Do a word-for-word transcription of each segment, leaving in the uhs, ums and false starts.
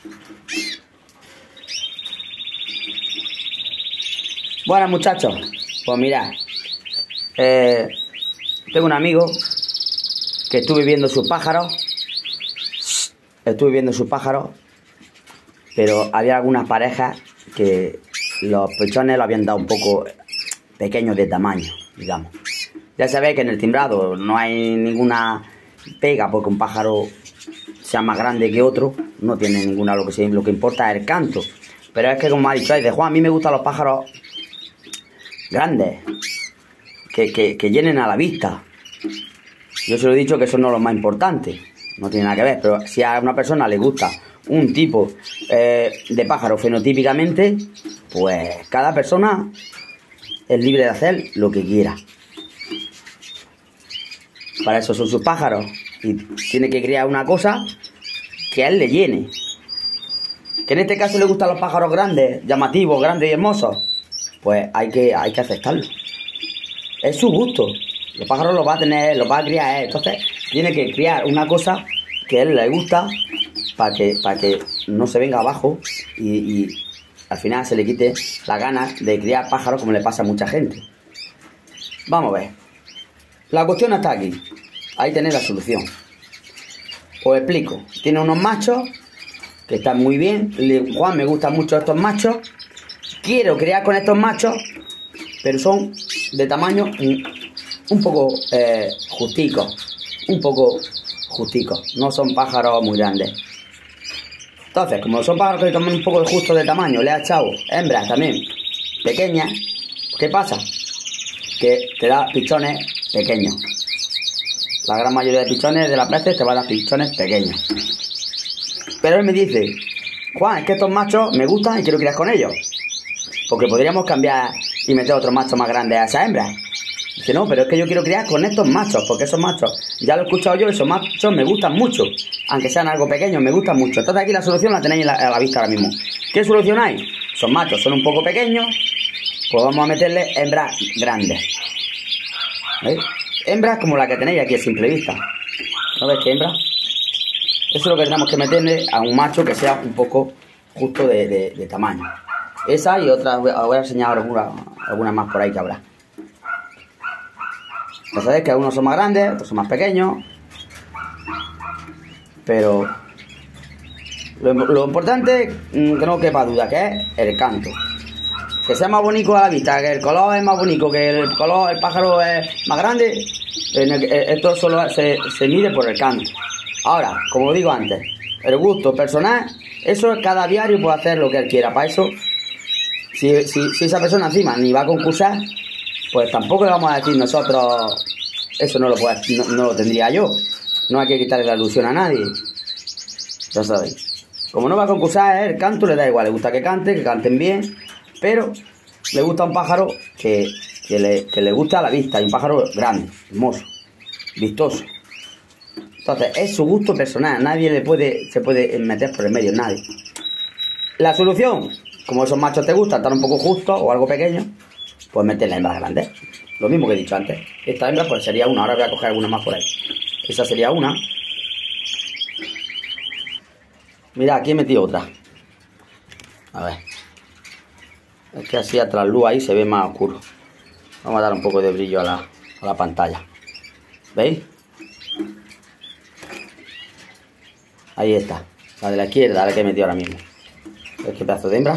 Bueno, muchachos, pues mirad, eh, tengo un amigo que estuve viendo sus pájaros, estuve viendo sus pájaros, pero había algunas parejas que los pechones lo habían dado un poco pequeños de tamaño, digamos. Ya sabéis que en el timbrado no hay ninguna pega porque un pájaro sea más grande que otro, no tiene ninguna, lo que, sí, lo que importa es el canto. Pero es que, como ha dicho, de Juan, a mí me gustan los pájaros grandes, que, que, que llenen a la vista. Yo se lo he dicho que eso no es lo más importante, no tiene nada que ver, pero si a una persona le gusta un tipo eh, de pájaro fenotípicamente, pues cada persona es libre de hacer lo que quiera. Para eso son sus pájaros, y tiene que crear una cosa que a él le llene. Que en este caso le gustan los pájaros grandes, llamativos, grandes y hermosos, pues hay que, hay que aceptarlo. Es su gusto. Los pájaros los va a tener, los va a criar él. Entonces tiene que criar una cosa que a él le gusta para que, para que no se venga abajo y, y al final se le quite la gana de criar pájaros, como le pasa a mucha gente. Vamos a ver. La cuestión está aquí. Ahí tenéis la solución. Os explico. Tiene unos machos que están muy bien. Juan, me gustan mucho estos machos. Quiero criar con estos machos, pero son de tamaño un poco eh, justicos. Un poco justicos. No son pájaros muy grandes. Entonces, como son pájaros que toman un poco justo de tamaño, le he echado hembras también pequeñas. ¿Qué pasa? Que te da pichones pequeños. La gran mayoría de pichones de las veces te van a dar pichones pequeños. Pero él me dice: Juan, es que estos machos me gustan y quiero criar con ellos, porque podríamos cambiar y meter otros machos más grandes a esas hembras. Dice: no, pero es que yo quiero criar con estos machos, porque esos machos, ya lo he escuchado yo, esos machos me gustan mucho, aunque sean algo pequeños, me gustan mucho. Entonces aquí la solución la tenéis a la vista ahora mismo. ¿Qué solución hay? Esos machos son un poco pequeños, pues vamos a meterle hembras grandes. ¿Veis? Hembras como la que tenéis aquí a simple vista. ¿No veis qué hembra? Eso es lo que tenemos que meterle a un macho que sea un poco justo de, de, de tamaño. Esa y otras, os voy a enseñar algunas alguna más por ahí que habrá. Ya sabéis que algunos son más grandes, otros son más pequeños. Pero lo, lo importante, que no quepa duda, que es el canto. Que sea más bonito a la vista, que el color es más bonito, que el color, el pájaro es más grande. En el, esto solo se, se mide por el canto. Ahora, como digo antes, el gusto personal, eso cada diario puede hacer lo que él quiera. Para eso, si, si, si esa persona encima ni va a concursar, pues tampoco le vamos a decir nosotros, eso no lo, puede, no, no lo tendría yo. No hay que quitarle la ilusión a nadie. Ya sabéis. Como no va a concursar, el canto le da igual. Le gusta que cante, que canten bien, pero le gusta un pájaro que, que, le, que le gusta a la vista. Y un pájaro grande, hermoso, vistoso. Entonces, es su gusto personal. Nadie le puede, se puede meter por el medio, nadie. La solución, como esos machos te gustan, están un poco justos o algo pequeños, pues meter las hembras grandes. Lo mismo que he dicho antes. Esta hembra pues sería una. Ahora voy a coger alguna más por ahí. Esa sería una. Mira, aquí he metido otra. A ver. Es que así a trasluz ahí se ve más oscuro. Vamos a dar un poco de brillo a la, a la pantalla. ¿Veis? Ahí está. La de la izquierda, la que he metido ahora mismo. ¿Ves qué pedazo de hembra?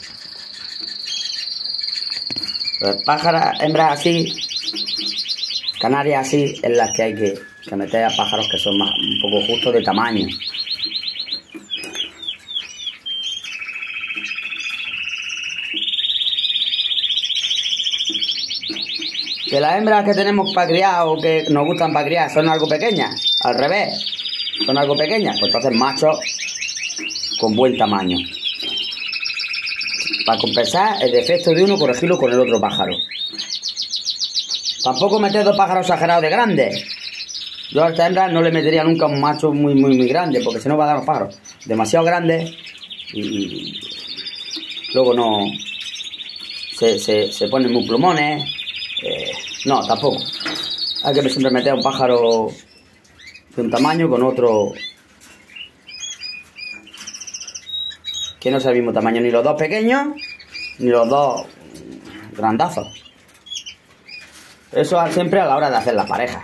Pues pájaras, hembras así, canarias así, es las que hay que, que meter a pájaros que son más, un poco justos de tamaño. Que las hembras que tenemos para criar o que nos gustan para criar son algo pequeñas, al revés, son algo pequeñas, pues entonces machos con buen tamaño. Para compensar el defecto de uno, corregirlo con el otro pájaro. Tampoco meter dos pájaros exagerados de grandes. Yo a esta hembra no le metería nunca un macho muy, muy, muy grande, porque si no va a dar los pájaros demasiado grandes y, y luego no se, se, se ponen muy plumones. Eh, no, tampoco. Hay que siempre meter un pájaro de un tamaño con otro que no es el mismo tamaño, ni los dos pequeños, ni los dos grandazos. Eso siempre a la hora de hacer las parejas.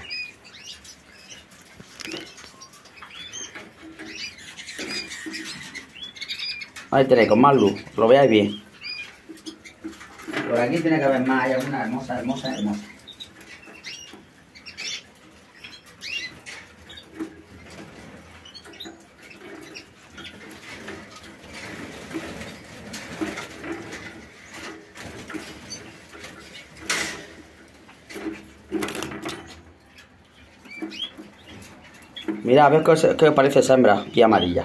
Ahí tenéis, con más luz, lo veáis bien. Por aquí tiene que haber más, hay alguna hermosa, hermosa, hermosa. Mira, a ver qué os, qué os parece esa hembra aquí amarilla.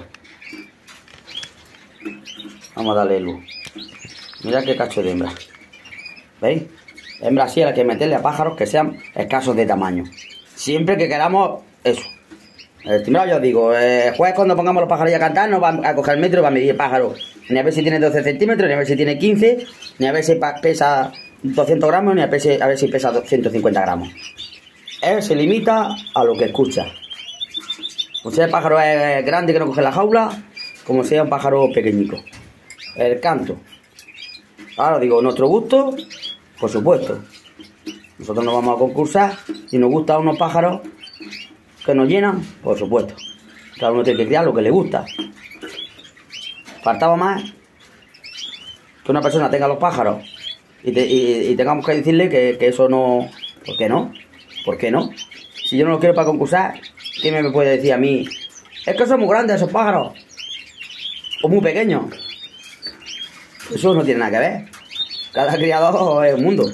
Vamos a darle luz. Mira qué cacho de hembra. ¿Veis? Hembra así a la que meterle a pájaros que sean escasos de tamaño. Siempre que queramos eso. El timbrado, yo os digo, el jueves cuando pongamos los pájaros ya a cantar, no va a coger el metro y va a medir el pájaro. Ni a ver si tiene doce centímetros, ni a ver si tiene quince, ni a ver si pesa doscientos gramos, ni a ver si, a ver si pesa ciento cincuenta gramos. Él se limita a lo que escucha. O sea, el pájaro es grande que no coge la jaula, como sea un pájaro pequeñico. El canto. Ahora digo, nuestro gusto, por supuesto. Nosotros nos vamos a concursar y nos gustan unos pájaros que nos llenan, por supuesto. Cada uno tiene que criar lo que le gusta. Faltaba más que una persona tenga los pájaros y, te, y, y tengamos que decirle que, que eso no... ¿Por qué no? ¿Por qué no? Si yo no lo quiero para concursar, ¿quién me puede decir a mí? Es que son muy grandes esos pájaros. O muy pequeños. Eso no tiene nada que ver. Cada criador es un mundo.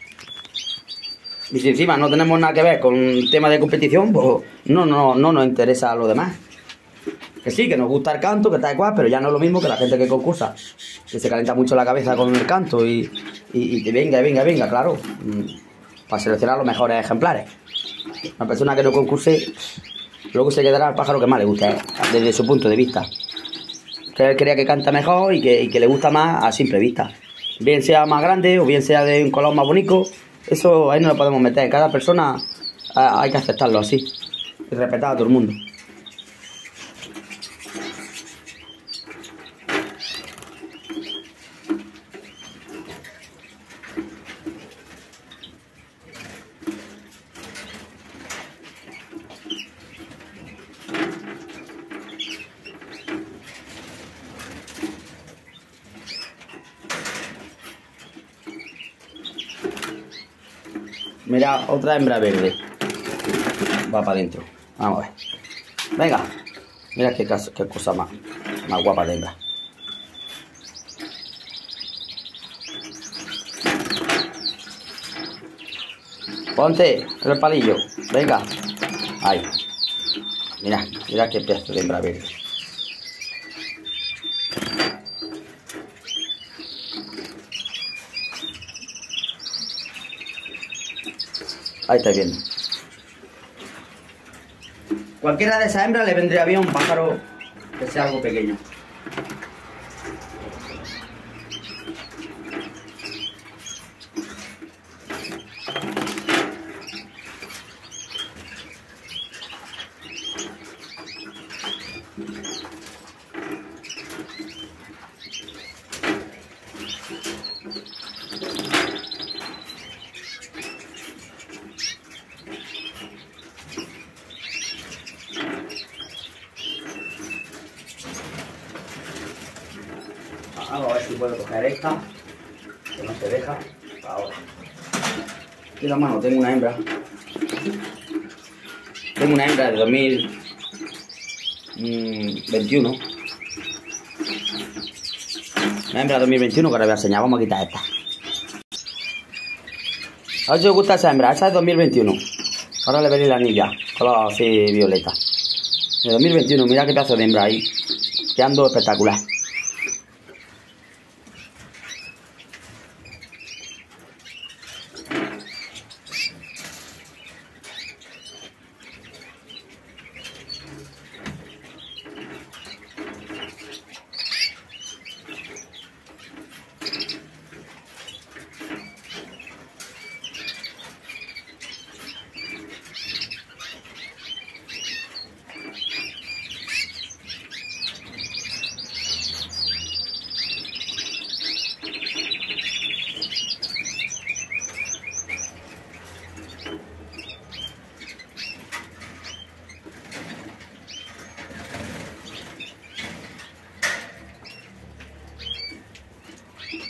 Y si encima no tenemos nada que ver con el tema de competición, pues no, no, no nos interesa lo demás. Que sí, que nos gusta el canto, que está igual, pero ya no es lo mismo que la gente que concursa, que se calienta mucho la cabeza con el canto y, y, y venga, venga, venga, claro, para seleccionar los mejores ejemplares. Una persona que no concurse, luego se quedará al pájaro que más le gusta, ¿eh? Desde su punto de vista. Que él crea que canta mejor y que, y que le gusta más a simple vista. Bien sea más grande o bien sea de un color más bonito, eso ahí no lo podemos meter. Cada persona a, hay que aceptarlo así y respetar a todo el mundo. Mira, otra hembra verde. Va para adentro. Vamos a ver. Venga. Mira qué, caso, qué cosa más, más guapa de hembra. Ponte en el palillo. Venga. Ahí. Mira, mira qué pedazo de hembra verde. Ahí estáis viendo. Cualquiera de esas hembras le vendría bien un pájaro que sea algo pequeño. Vamos a ver si puedo coger esta, que no se deja, ahora. Aquí en la mano tengo una hembra. Tengo una hembra de dos mil veintiuno. Una hembra de dos mil veintiuno que ahora voy a enseñar. Vamos a quitar esta. A ver si os gusta esa hembra. Esa es dos mil veintiuno. Ahora le veréis la anilla, color así violeta. De dos mil veintiuno, mira qué pedazo de hembra ahí. Quedando espectacular.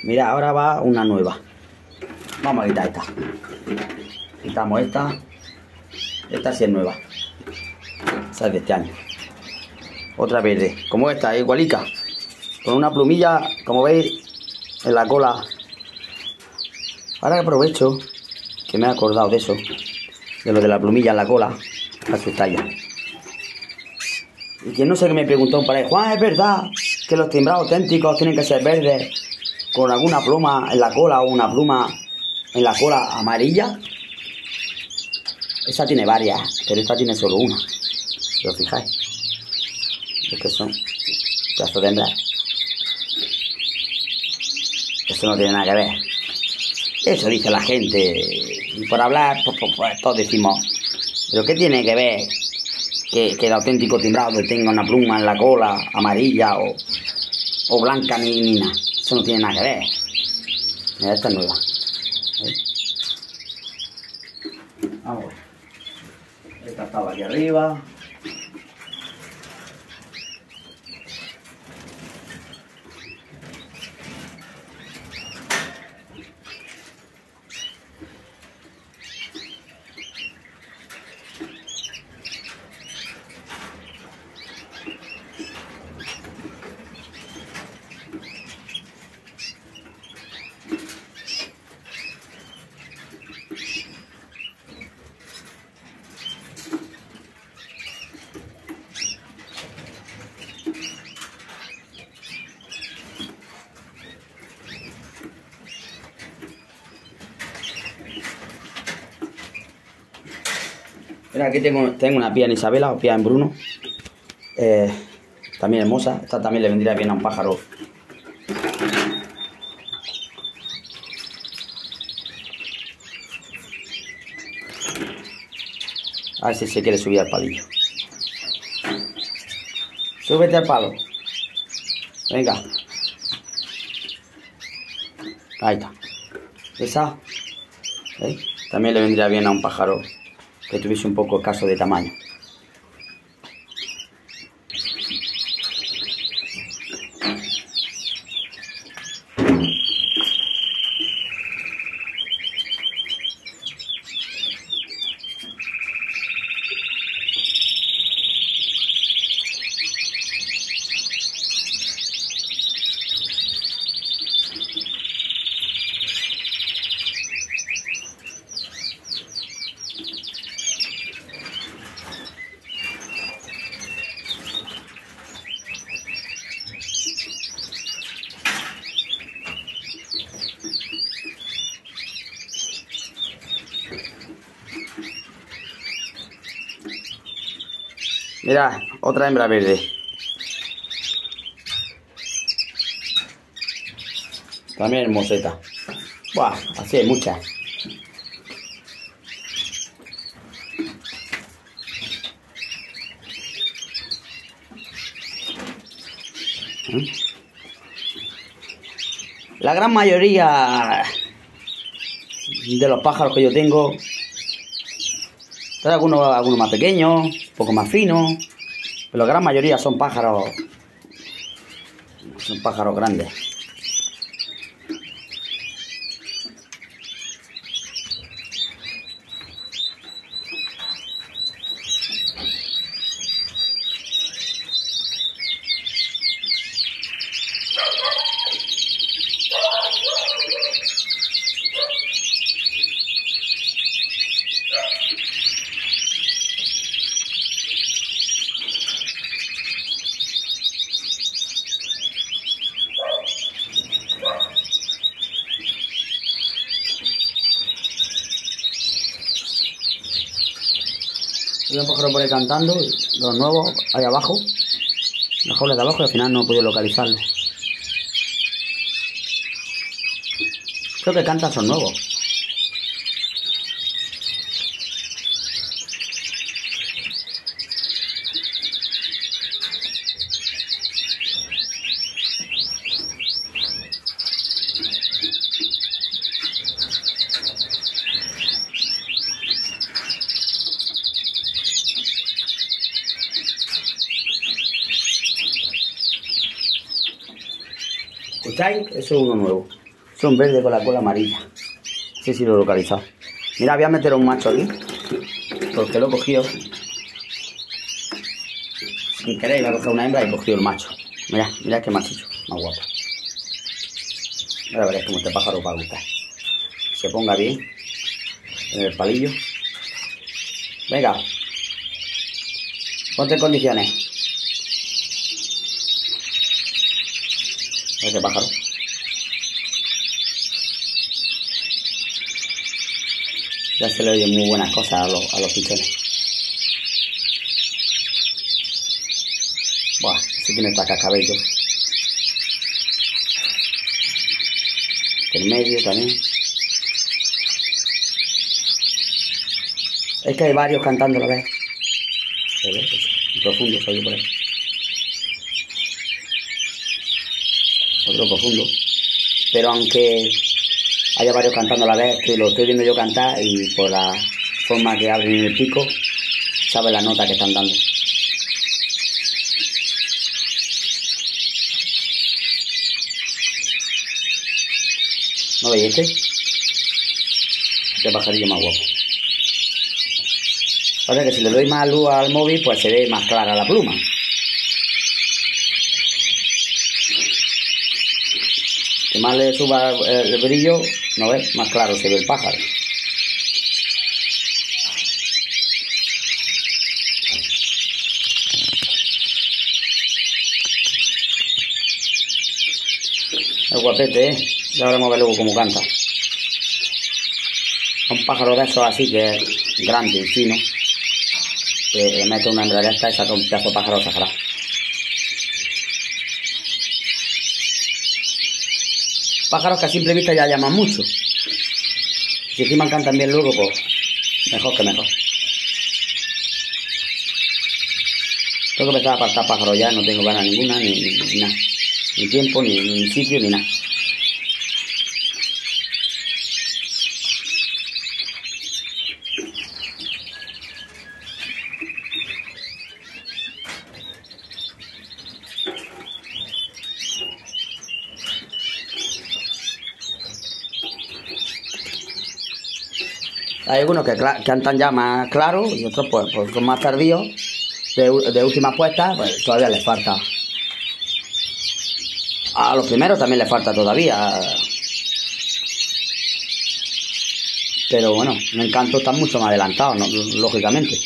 Mira, ahora va una nueva. Vamos a quitar esta. Quitamos esta. Esta sí es nueva. Esa es de este año. Otra verde. Como esta, igualica. Con una plumilla, como veis, en la cola. Ahora que aprovecho, que me he acordado de eso. De lo de la plumilla en la cola. A su talla. Y quien no sé que me preguntó por ahí, Juan, ¿es verdad que los timbrados auténticos tienen que ser verdes con alguna pluma en la cola o una pluma en la cola amarilla? Esa tiene varias, pero esta tiene solo una. Si os fijáis. Es que son pedazos de hembras. Eso no tiene nada que ver. Eso dice la gente. Y por hablar, pues, pues, pues todos decimos. ¿Pero qué tiene que ver que, que el auténtico timbrado tenga una pluma en la cola amarilla o, o blanca ni, ni nada? Eso no tiene nada que ver. Mira, esta es nueva. ¿Eh? Vamos a ver. Esta estaba aquí arriba. Mira, aquí tengo, tengo una pía en Isabela o pía en Bruno. Eh, también hermosa. Esta también le vendría bien a un pájaro. A ver si se quiere subir al palillo. Súbete al palo. Venga. Ahí está. Esa. ¿Veis? También le vendría bien a un pájaro que tuviese un poco escaso de tamaño. Mira, otra hembra verde. También hermoseta. Buah, así hay muchas. La gran mayoría de los pájaros que yo tengo, hay algunos, algunos más pequeños, un poco más finos, pero la gran mayoría son pájaros, son pájaros grandes. Hay un pájaro por ahí cantando, los nuevos, ahí abajo, las jaulas de abajo, y al final no he podido localizarlo. Creo que cantan, son nuevos. ¿Escucháis? Eso es uno nuevo. Son verdes con la cola amarilla. Sí, sí, lo he localizado. Mira, voy a meter a un macho aquí. Porque lo he cogido. Sin querer iba a coger una hembra y he cogido el macho. Mira, mira qué machicho, más guapo. Ahora veréis cómo este pájaro va a gustar. Se ponga bien en el palillo. Venga. Ponte en condiciones. Este pájaro. Ya se le oyen muy buenas cosas a los, a los pichones. Buah, ese tiene esta cascabello. El medio también. Es que hay varios cantando a la vez. Se ve, es profundo, se oye por ahí. Otro profundo. Pero aunque haya varios cantando a la vez, que lo estoy viendo yo cantar y por la forma que abren el pico, sabe la nota que están dando. ¿No veis este? Este pajarillo más guapo. Pasa que si le doy más luz al móvil, pues se ve más clara la pluma. Que más le suba el, el brillo, ¿no ves? Más claro se ve el pájaro. Es guapete, ¿eh? Ya veremos a ver luego cómo canta. Un pájaro de esos así que es grande y fino. Que le mete una hembra de esta y saca un pedazo de pájaro sagrado. Pájaros que a simple vista ya llaman mucho. Si encima cantan bien luego, pues mejor que mejor. Tengo que empezar a apartar pájaros ya, no tengo ganas ninguna, ni, ni, ni nada. Ni tiempo, ni, ni sitio, ni nada. Hay algunos que cantan ya más claro y otros pues, pues son más tardíos, de, de última puesta, pues todavía les falta. A los primeros también les falta todavía. Pero bueno, en Encanto están mucho más adelantados, ¿no? Lógicamente.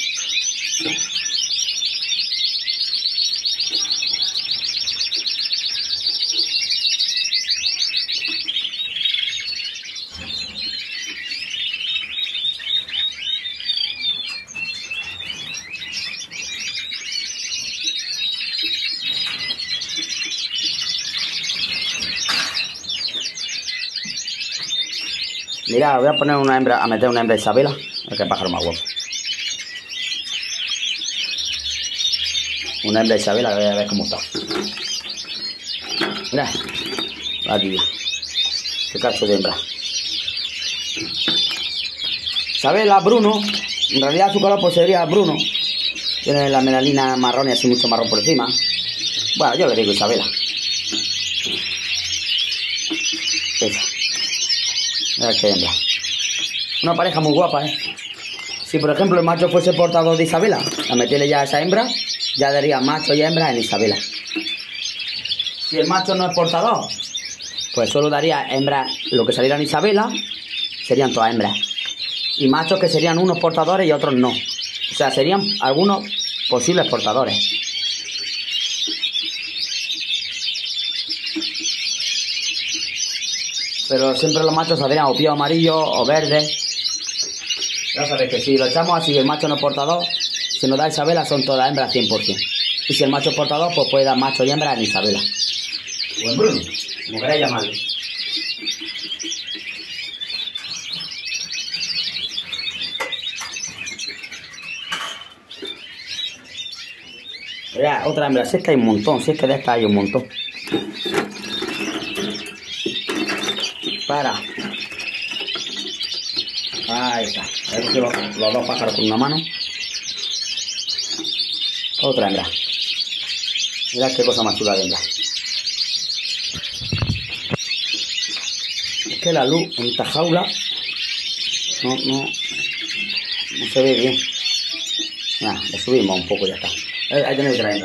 Mira, voy a poner una hembra, a meter una hembra Isabela, a ver qué pájaro más guapo. Una hembra Isabela, voy a ver cómo está. Mira, aquí, qué cacho de hembra. Isabela, Bruno, en realidad su color pues sería Bruno. Tiene la melalina marrón y así mucho marrón por encima. Bueno, yo le digo Isabela. Esa. Mira qué hembra. Una pareja muy guapa, ¿eh? Si por ejemplo el macho fuese portador de Isabela, a meterle ya a esa hembra, ya daría macho y hembra en Isabela. Si el macho no es portador, pues solo daría hembra, lo que saliera en Isabela, serían todas hembras. Y machos que serían unos portadores y otros no. O sea, serían algunos posibles portadores. Pero siempre los machos saldrían o pío amarillo o verde. Ya sabéis que si lo echamos así y el macho no es portador, si nos da Isabela son todas hembras cien por cien. Y si el macho es portador, pues puede dar macho y hembra en Isabela. O en Bruno, como queráis llamarlo. Ya, otra hembra, si es que hay un montón, si es que de esta hay un montón. Para. Ahí está. A ver si los, los dos pájaros con una mano. Otra hembra. Mirad qué cosa más chula de hembra. que la luz en esta jaula no, no, no se ve bien. Nada, le subimos un poco y ya está. Ahí, ahí tenéis otra hembra.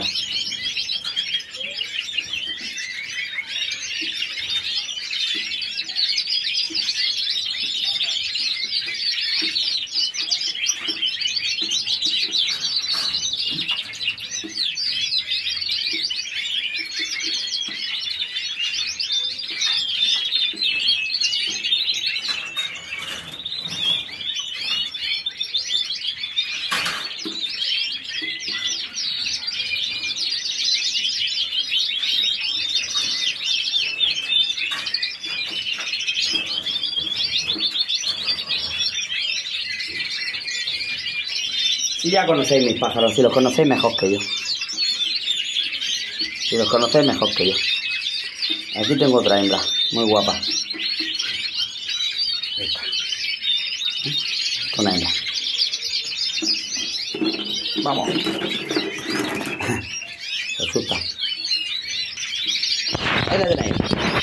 Si ya conocéis mis pájaros, si los conocéis mejor que yo. Si los conocéis mejor que yo. Aquí tengo otra hembra, muy guapa. Esta. Una hembra. Vamos. Se asusta. Ahí la tenéis.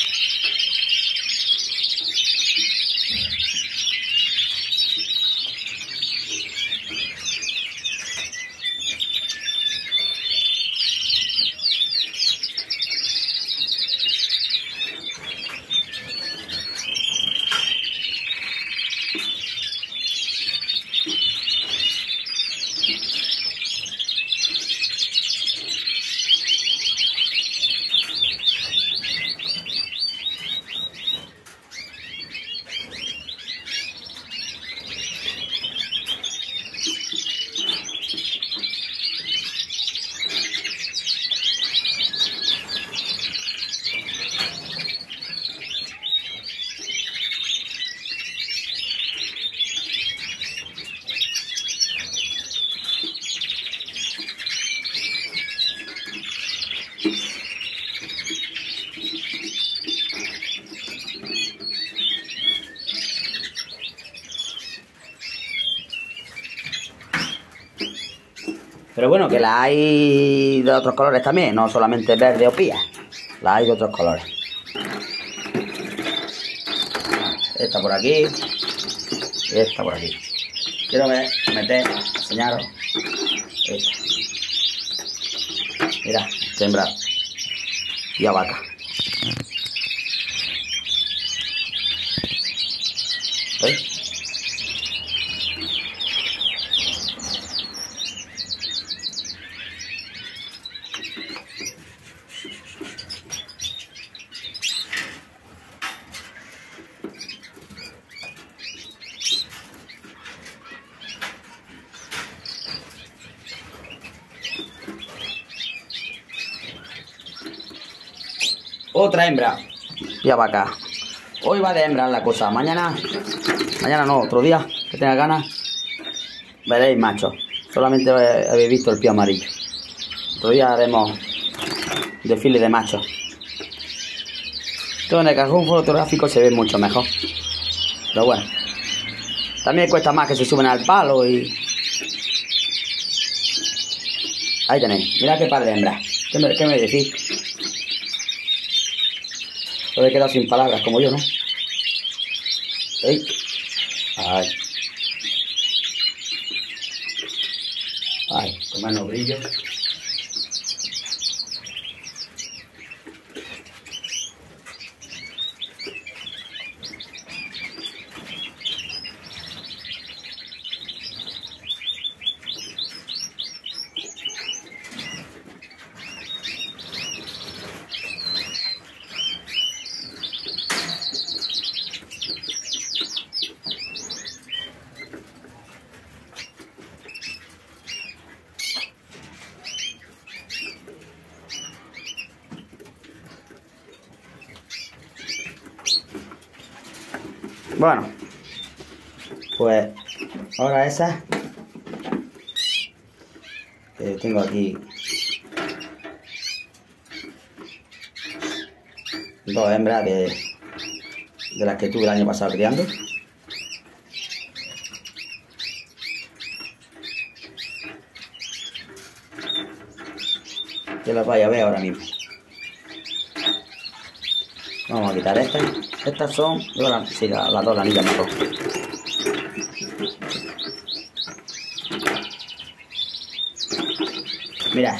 Pero bueno, que la hay de otros colores también, no solamente verde o pía. La hay de otros colores. Esta por aquí. Y esta por aquí. Quiero ver, meter, enseñaros. Esta. Mira, esta hembra. Y a vaca. ¿Veis? Otra hembra. Ya va acá. Hoy va de hembra la cosa. Mañana, mañana no, otro día que tenga ganas, veréis macho. Solamente habéis visto el pie amarillo. Otro día haremos desfile de machos. Todo en el cajón fotográfico se ve mucho mejor. Pero bueno. También cuesta más que se suben al palo y... Ahí tenéis. Mirad qué par de hembras. ¿Qué me, qué me decís? Os he quedado sin palabras, como yo, ¿no? ¡Ey! ¡Ay! ¡Ay! Con menos brillo. Bueno, pues ahora esa que tengo aquí dos hembras de, de las que tuve el año pasado criando. Que las vais a ver ahora mismo. Vamos a quitar estas. Estas son... Yo la, sí, la, las dos lanillas mejor. Mira.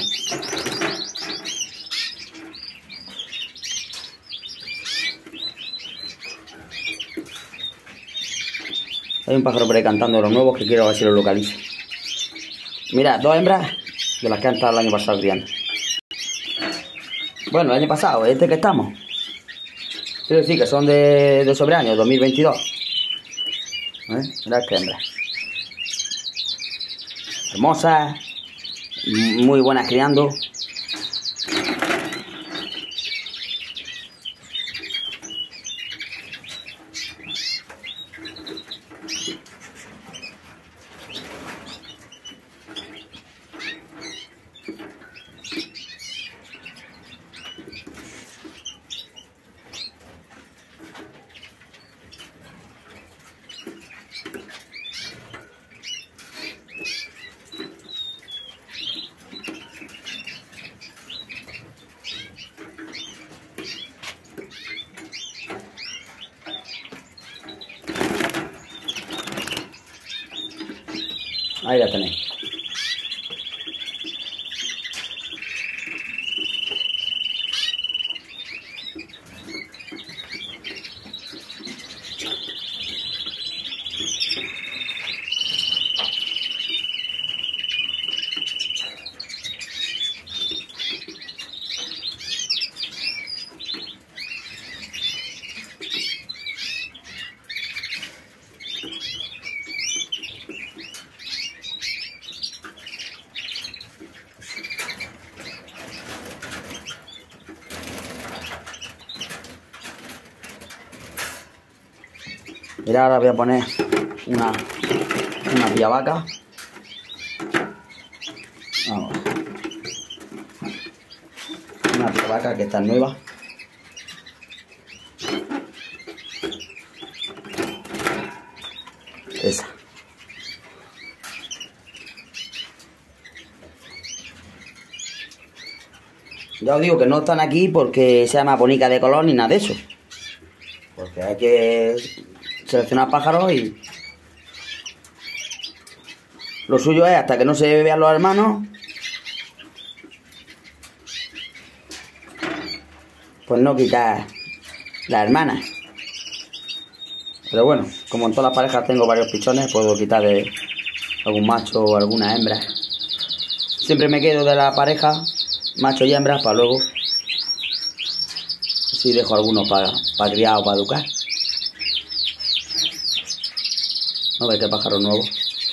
Hay un pájaro por ahí cantando de los nuevos que quiero ver si lo localizo. Mira, dos hembras de las que han estado el año pasado criando. Bueno, el año pasado, este que estamos. Quiero decir que son de, de sobre año, dos mil veintidós. ¿Eh? Mirad qué hembras. Hermosas. Muy buenas criando. Ahí la tenéis. Mira, ahora voy a poner una, una piavaca. Vamos. Una piavaca que está nueva. Esa. Ya os digo que no están aquí porque sea más bonita de color ni nada de eso. Porque hay que seleccionar pájaros y lo suyo es hasta que no se vean los hermanos, pues no quitar las hermanas. Pero bueno, como en todas las parejas tengo varios pichones, puedo quitar de algún macho o alguna hembra. Siempre me quedo de la pareja, macho y hembras, para luego si dejo algunos para, para criar o para educar. No ve qué pájaro nuevo.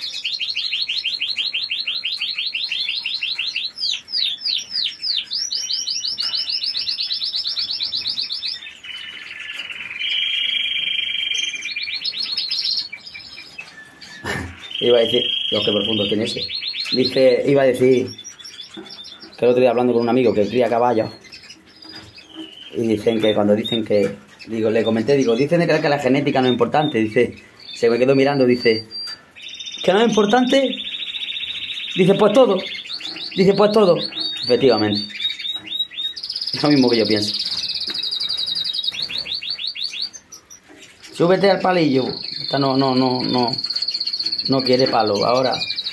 Iba a decir, Dios, qué profundo tiene ese. Dice, iba a decir que el otro día hablando con un amigo que cría caballos y dicen que cuando dicen que, digo, le comenté, digo, dicen que la genética no es importante, dice, se me quedó mirando, dice, ¿que no es importante? Dice, pues todo. Dice, pues todo. Efectivamente. Es lo mismo que yo pienso. Súbete al palillo. Esta no, no, no, no. No quiere palo. Ahora.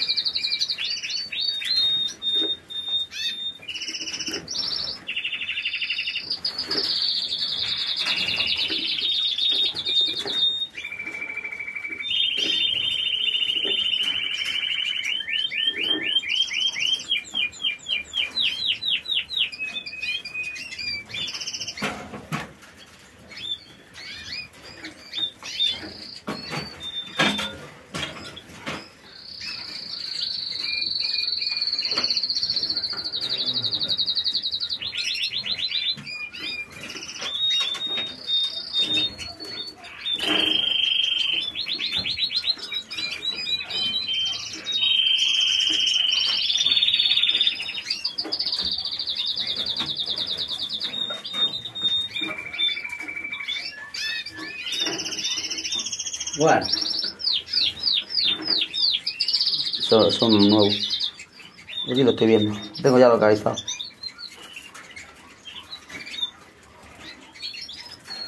Bueno, son, son nuevos. Aquí lo estoy viendo, lo tengo ya localizado.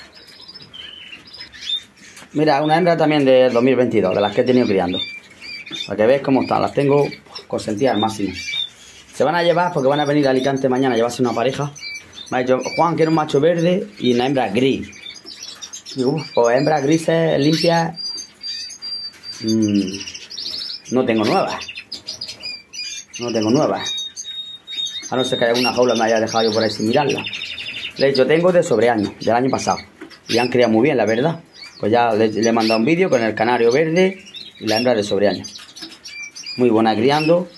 Mira, una hembra también del dos mil veintidós, de las que he tenido criando. Para que veáis cómo están, las tengo consentidas al máximo. Se van a llevar porque van a venir a Alicante mañana a llevarse una pareja. Me ha dicho, Juan, quiero un macho verde y una hembra gris. Digo, uff, pues hembras grises, limpias, mmm, no tengo nuevas. No tengo nuevas. A no ser que haya alguna jaula me haya dejado yo por ahí sin mirarla. Le he dicho, tengo de sobreaño, del año pasado. Y han criado muy bien, la verdad. Pues ya le, le he mandado un vídeo con el canario verde y la hembra de sobreaño. Muy buena criando.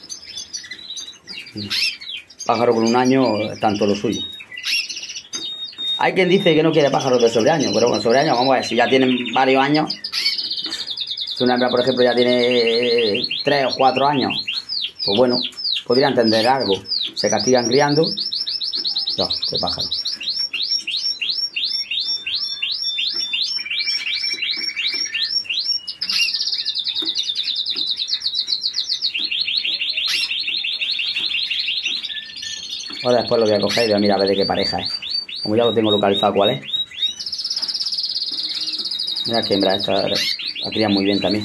Pájaro con un año, tanto lo suyo. Hay quien dice que no quiere pájaros de sobreaño, pero con sobreaño, vamos a ver, si ya tienen varios años. Si una hembra, por ejemplo, ya tiene tres o cuatro años, pues bueno, podría entender algo. Se castigan criando. No, qué pájaro. Ahora después lo voy a coger y voy a mirar a ver de qué pareja es. Como ya lo tengo localizado cuál es. Mira que hembra esta la cría muy bien también.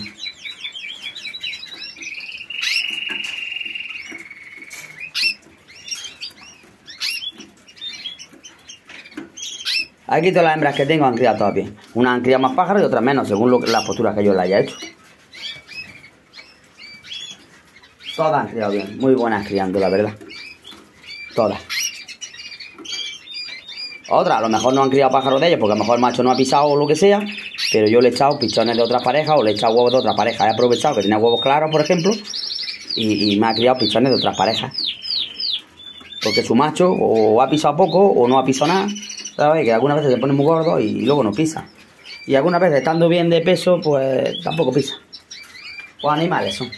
Aquí todas las hembras que tengo han criado todas bien. Unas han criado más pájaros y otras menos, según lo que, las posturas que yo le haya hecho. Todas han criado bien, muy buenas criando, la verdad. Todas. Otras, a lo mejor no han criado pájaros de ellos, porque a lo mejor el macho no ha pisado o lo que sea, pero yo le he echado pichones de otras parejas o le he echado huevos de otras parejas. He aprovechado que tenía huevos claros, por ejemplo, y, y me ha criado pichones de otras parejas. Porque su macho o ha pisado poco o no ha pisado nada, ¿sabes? Que algunas veces se pone muy gordo y luego no pisa. Y algunas veces, estando bien de peso, pues tampoco pisa. Pues animales son.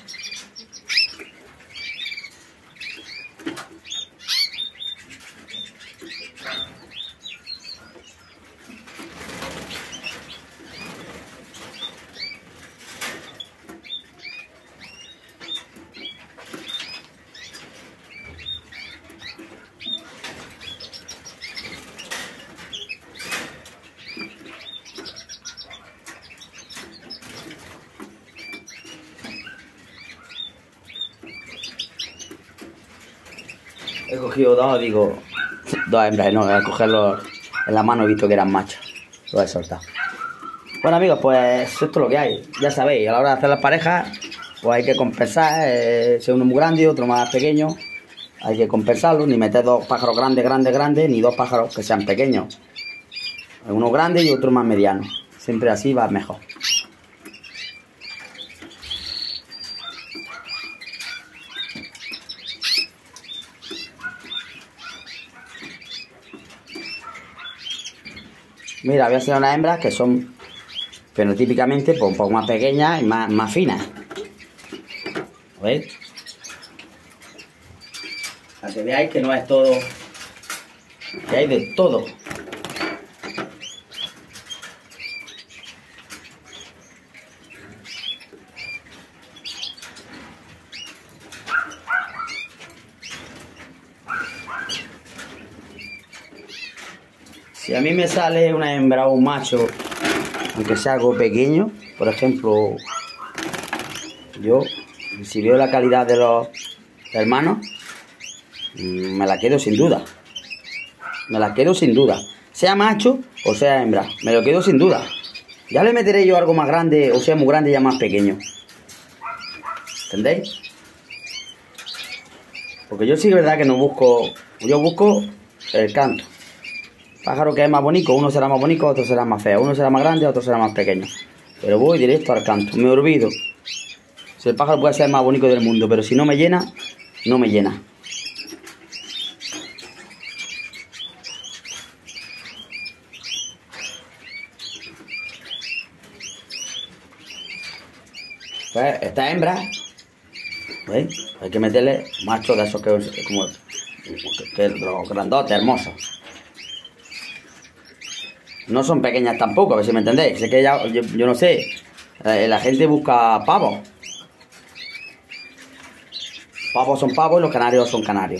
He cogido dos, digo, dos hembras, no, al cogerlos en la mano he visto que eran machos. Lo he soltado. Bueno amigos, pues esto es lo que hay. Ya sabéis, a la hora de hacer las parejas, pues hay que compensar, eh, si uno muy grande y otro más pequeño, hay que compensarlo, ni meter dos pájaros grandes, grandes, grandes, ni dos pájaros que sean pequeños. Uno grande y otro más mediano. Siempre así va mejor. Mira, voy a hacer unas hembras que son fenotípicamente pues, un poco más pequeñas y más, más finas. ¿Veis? Para que veáis que no es todo, que hay de todo. Si a mí me sale una hembra o un macho, aunque sea algo pequeño, por ejemplo, yo, si veo la calidad de los hermanos, me la quedo sin duda. Me la quedo sin duda. Sea macho o sea hembra, me lo quedo sin duda. Ya le meteré yo algo más grande, o sea muy grande, ya más pequeño. ¿Entendéis? Porque yo sí que es verdad que no busco, yo busco el canto. Pájaro que es más bonito, uno será más bonito, otro será más feo. Uno será más grande, otro será más pequeño. Pero voy directo al canto, me olvido. Si el pájaro puede ser el más bonito del mundo, pero si no me llena, no me llena. Pues esta hembra, ¿veis? Hay que meterle machos de esos que como que, que los grandotes, hermosos. No son pequeñas tampoco, a ver si me entendéis. Sé que ya, yo, yo no sé, eh, la gente busca pavos. Pavos son pavos y los canarios son canarios.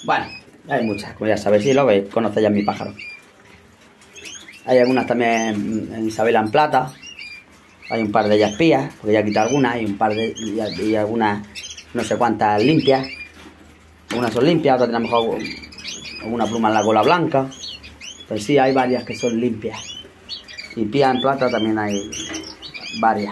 Bueno, hay muchas, como ya sabéis, si lo veis, conocéis ya mi pájaro. Hay algunas también en Isabela en plata. Hay un par de ellas pías, porque ya quita algunas. Hay un par de... y, y algunas, no sé cuántas limpias. Algunas son limpias, otras tenemos mejor una pluma en la cola blanca. Pues sí, hay varias que son limpias. Y pías en plata también hay varias.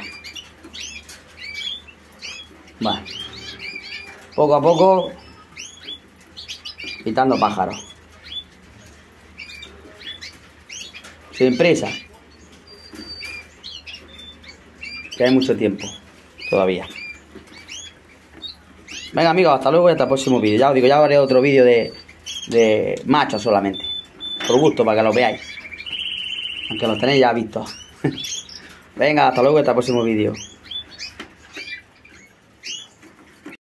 Bueno, poco a poco quitando pájaros. Sin prisa. Que hay mucho tiempo todavía. Venga amigos, hasta luego y hasta el próximo vídeo. Ya os digo, ya haré otro vídeo de, de machos solamente. Por gusto, para que los veáis. Aunque los tenéis ya vistos. Venga, hasta luego y hasta el próximo vídeo.